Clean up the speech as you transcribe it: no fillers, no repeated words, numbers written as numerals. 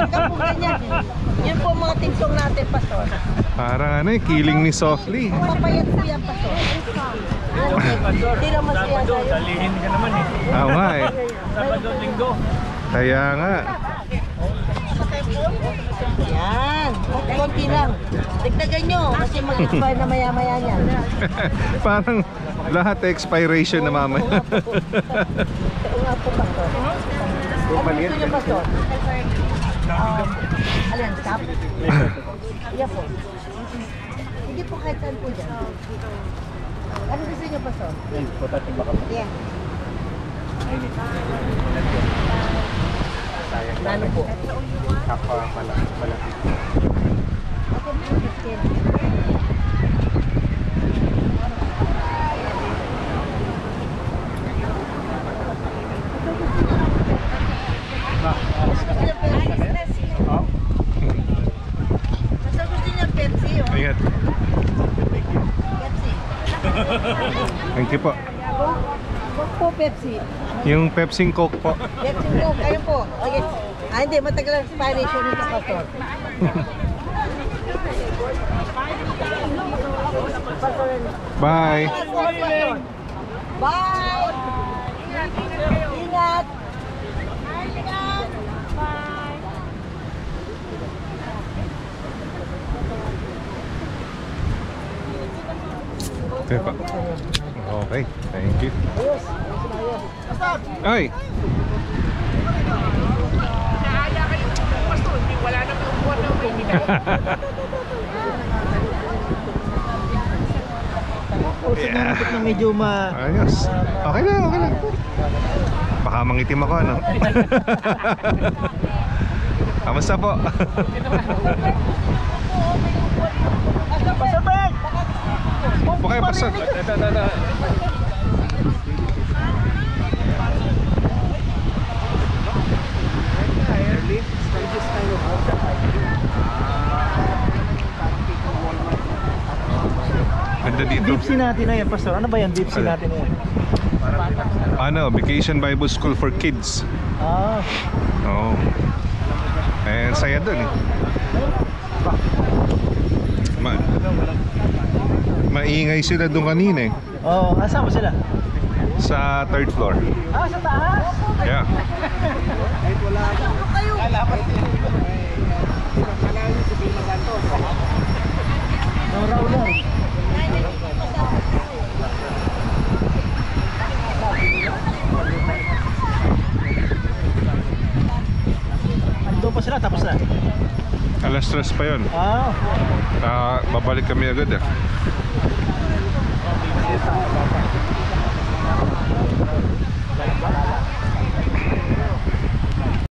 Talaga po ganyan. Yun po mga tigsong natin, Pastor. Parang ano eh, killing ni Softly. Papayat po yan, Pastor. Hindi naman siya sa'yo. Dalihin ka naman eh. Nga eh. Sabado, Linggo. Kaya nga. Yan. Konti lang. Dagdagan nyo kasi mag-expire na maya-maya niyan. Parang lahat expiration na mamaya. Oo nga po, Pastor. Ano gusto nyo, Pastor? Alin, stop? Yan po. Sige po kahit saan po dyan. Ano gusto nyo, Pastor? Yan. Nano po? Kapwa malapit. Ako po, Pastor. Basta gusto niya Pepsi, oh. Ingat. Pepsi. Thank you po. Coke po, Pepsi. Yung Pepsi Coke po. Pepsi Coke, ayun po. Okay. Ah, hindi. Matagal ang expiration nito, Pastor. Bye. Bye! Ingat! Ito pa. Okay, thank you. Ayos! Ay! Naaya kayo ng Pastor, hindi wala nang upuan na may Yeah. na medyo Ayos. Okay lang, okay lang. Baka mangitim ako, ano? Kamusta po? Pasabay! Upo kayo, pasok. Ganda dito. Deepsy natin na yan, Pastor. Ano ba yan? Deepsy natin na yan. Ano, Vacation Bible School for Kids. Ah, Oo. Eh, saya dun eh. Maingay sila dun kanina eh. oo. Asa mo sila? Sa third floor. Ah, sa taas? Yeah. Raw lang. Ando pa sila, tapos na. Alas 3 pa yun. Ah, Babalik kami agad eh.